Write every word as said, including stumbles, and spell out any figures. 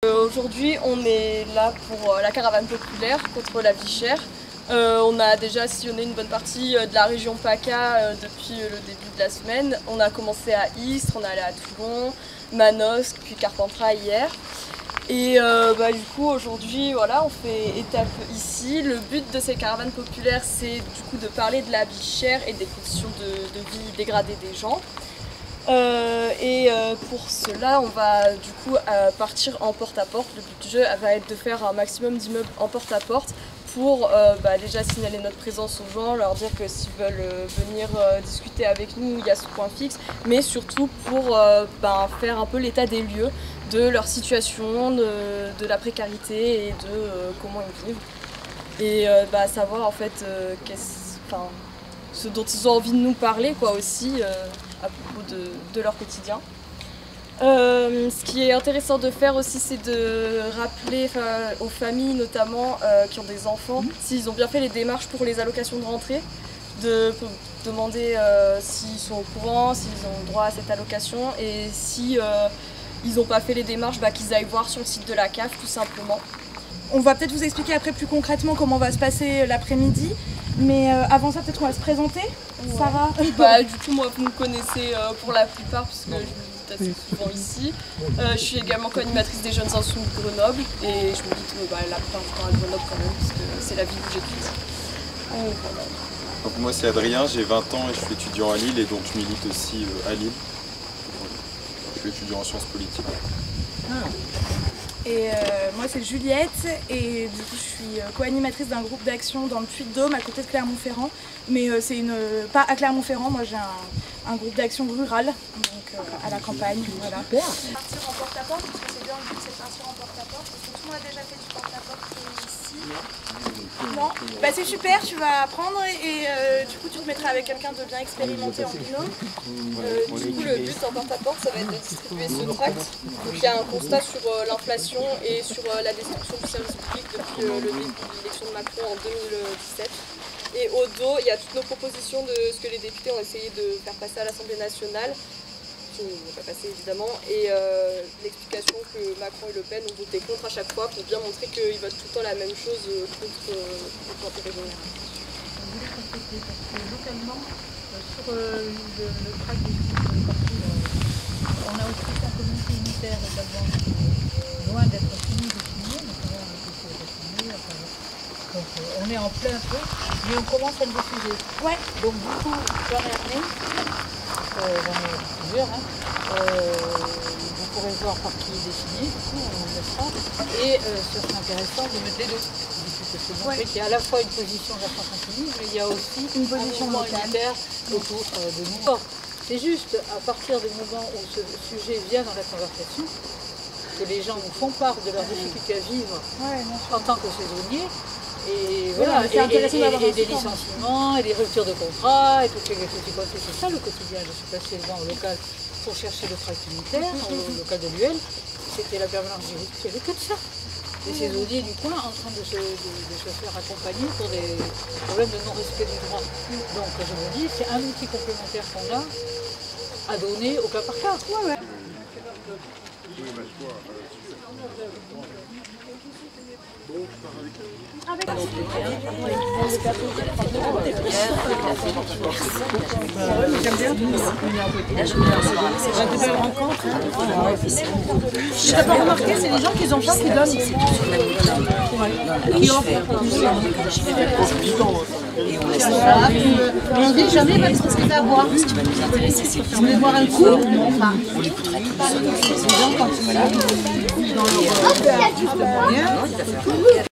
Euh, Aujourd'hui, on est là pour euh, la caravane populaire contre la vie chère. Euh, on a déjà sillonné une bonne partie euh, de la région PACA euh, depuis euh, le début de la semaine. On a commencé à Istres, on est allé à Toulon, Manosque, puis Carpentras hier. Et euh, bah, du coup, aujourd'hui, voilà, on fait étape ici. Le but de ces caravanes populaires, c'est du coup de parler de la vie chère et des conditions de, de vie dégradées des gens. Euh, et euh, pour cela, on va du coup euh, partir en porte-à-porte. Le but du jeu va être de faire un maximum d'immeubles en porte-à-porte pour euh, bah, déjà signaler notre présence aux gens, leur dire que s'ils veulent euh, venir euh, discuter avec nous, il y a ce point fixe, mais surtout pour euh, bah, faire un peu l'état des lieux de leur situation, de, de la précarité et de euh, comment ils vivent. Et euh, bah, savoir en fait euh, enfin, ce dont ils ont envie de nous parler quoi, aussi euh, à propos de, de leur quotidien. Euh, ce qui est intéressant de faire aussi, c'est de rappeler aux familles notamment euh, qui ont des enfants, s'ils ont bien fait les démarches pour les allocations de rentrée, de demander euh, s'ils sont au courant, s'ils ont droit à cette allocation et si euh, ils n'ont pas fait les démarches, bah, qu'ils aillent voir sur le site de la C A F tout simplement. On va peut-être vous expliquer après plus concrètement comment va se passer l'après-midi, mais euh, avant ça peut-être on va se présenter. Ouais. Sarah. Bah, du coup moi vous me connaissez euh, pour la plupart puisque je visite assez souvent ici. Euh, je suis également co-animatrice des Jeunes Insoumis de Grenoble et je milite euh, bah, la plupart du temps à Grenoble quand même puisque c'est la ville où j'étudie. Euh, voilà. Donc moi c'est Adrien, j'ai vingt ans et je suis étudiant à Lille et donc je milite aussi euh, à Lille. Je suis étudiant en sciences politiques. Ah. Et euh, moi c'est Juliette et du coup je suis co-animatrice d'un groupe d'action dans le Puy-de-Dôme à côté de Clermont-Ferrand. Mais euh, c'est une pas à Clermont-Ferrand, moi j'ai un, un groupe d'action rural, donc euh, à la campagne. Voilà. Partir en porte-à-porte, parce que c'est bien, le but c'est de partir en porte-à-porte. Est-ce que tout le monde a déjà fait du porte-à-porte ici? Non. Bah c'est super, tu vas apprendre et euh, du coup tu te mettras avec quelqu'un de bien expérimenté en binôme. Euh, du coup le but en porte-à-porte ça va être de distribuer ce tract. Donc il y a un constat sur euh, l'inflation et sur euh, la destruction du service public depuis euh, le début de l'élection de Macron en deux mille dix-sept. Et au dos, il y a toutes nos propositions de ce que les députés ont essayé de faire passer à l'Assemblée nationale, qui n'ont pas passé évidemment, et euh, l'explication que Macron et Le Pen ont voté contre à chaque fois pour bien montrer qu'ils votent tout le temps la même chose euh, contre l'intérêt général. Je voulais compléter parce que localement, euh, sur euh, le, le tract des euh, on a aussi la communauté unitaire également qui est loin d'être finie de signer, notamment avec les signer. Donc euh, on est en plein feu, mais on commence à le diffuser. Ouais. Donc du coup, j'en ai amené, euh, j'en ai plusieurs, hein. euh, vous pourrez voir par qui il est signé, du coup on le mettra. Et euh, ce serait intéressant de mettre les deux. C'est montrer ouais. qu'il y a à la fois une position de la France Insoumise, mais il y a aussi une position unitaire autour euh, de nous. C'est juste à partir du moment où ce sujet vient dans la conversation, que les gens nous font part de leurs difficultés à vivre ouais, en tant que saisonniers. Et voilà, et, et, et, et des licenciements, et des ruptures de contrat, et toutes ces difficultés. C'est ça le quotidien. Je suis passée devant au local pour chercher le tract unitaire, au local de l'U L. C'était la permanence du risque, il n'y avait que de ça. Des saisonniers du coin en train de se, de, de se faire accompagner pour des problèmes de non-respect du droit. Donc je me dis, c'est un outil complémentaire qu'on a à donner au cas par cas. Ouais, ouais. Avec je n'ai pas remarqué, c'est les gens qui ont faim qui donnent. Qui offrent. On dit jamais pas ce que tu as à boire. Ce qui va nous intéresser, c'est on voulait boire un coup. on l'écoutera tous. Les gens quand ils sont dans leur